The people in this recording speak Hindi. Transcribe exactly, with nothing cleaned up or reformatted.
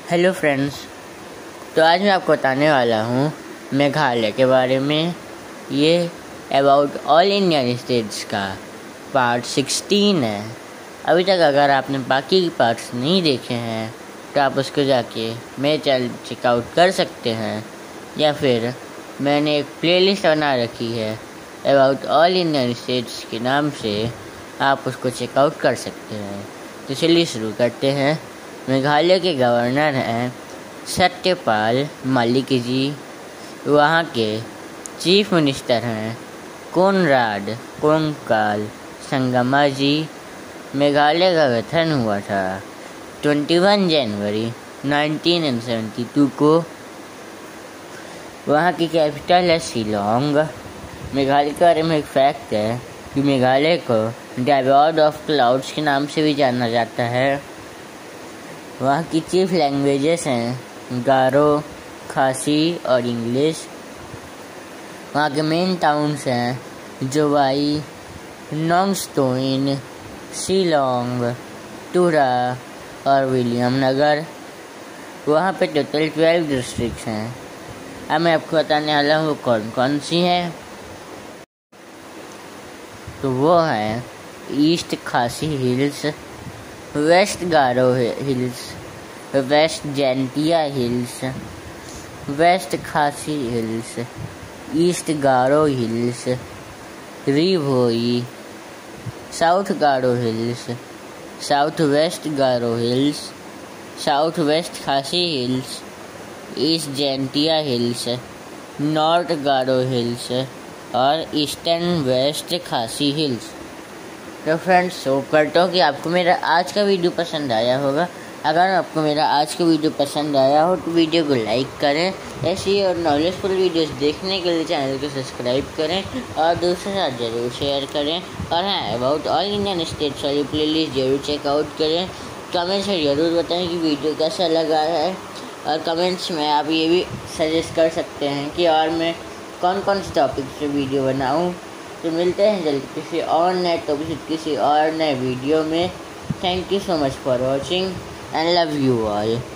हेलो फ्रेंड्स, तो आज मैं आपको बताने वाला हूँ मेघालय के बारे में। ये अबाउट ऑल इंडियन स्टेट्स का पार्ट सिक्सटीन है। अभी तक अगर आपने बाकी के पार्ट्स नहीं देखे हैं तो आप उसको जाके मेरे चैनल चेकआउट कर सकते हैं, या फिर मैंने एक प्लेलिस्ट बना रखी है अबाउट ऑल इंडियन स्टेट्स के नाम से, आप उसको चेकआउट कर सकते हैं। तो चलिए शुरू करते हैं। मेघालय के गवर्नर हैं सत्यपाल मलिक जी। वहाँ के चीफ मिनिस्टर हैं कोनराड कोंगकाल संगमा जी। मेघालय का गठन हुआ था इक्कीस जनवरी उन्नीस सौ बहत्तर को। वहाँ की कैपिटल है शिलोंग। मेघालय के बारे में एक फैक्ट है कि मेघालय को द अबॉर्ड ऑफ क्लाउड्स के नाम से भी जाना जाता है। वहाँ की चीफ लैंग्वेजेस हैं गारो, खासी और इंग्लिश। वहाँ के मेन टाउन्स हैं जोवाई, नोंगस्टोइन, शिलोंग, तुरा और विलियम नगर। वहाँ पे टोटल ट्वेल्व डिस्ट्रिक्ट्स हैं। अब मैं आपको बताने वाला हूँ कौन कौन सी हैं। तो वो हैं east Khasi hills, west Garo hills, west Jaintia hills, west Khasi hills, east Garo hills, Ribhoi, south Garo hills, south west Garo hills, south west Khasi hills, east Jaintia hills, north Garo hills और ईस्टर्न वेस्ट खासी हिल्स। तो फ्रेंड्स, होप करता हूँ कि आपको मेरा आज का वीडियो पसंद आया होगा। अगर आपको मेरा आज का वीडियो पसंद आया हो तो वीडियो को लाइक करें। ऐसी और नॉलेजफुल वीडियोस देखने के लिए चैनल को सब्सक्राइब करें और दूसरों के साथ ज़रूर शेयर करें। और हाँ, अबाउट ऑल इंडियन स्टेट्स वाली प्लेलिस्ट ज़रूर चेकआउट करें। कमेंट्स में ज़रूर बताएं कि वीडियो कैसा लगा है, और कमेंट्स में आप ये भी सजेस्ट कर सकते हैं कि और मैं कौन कौन से टॉपिक से वीडियो बनाऊँ। तो मिलते हैं जल्द किसी और नए टॉपिक किसी और नए वीडियो में। Thank you so much for watching and love you all.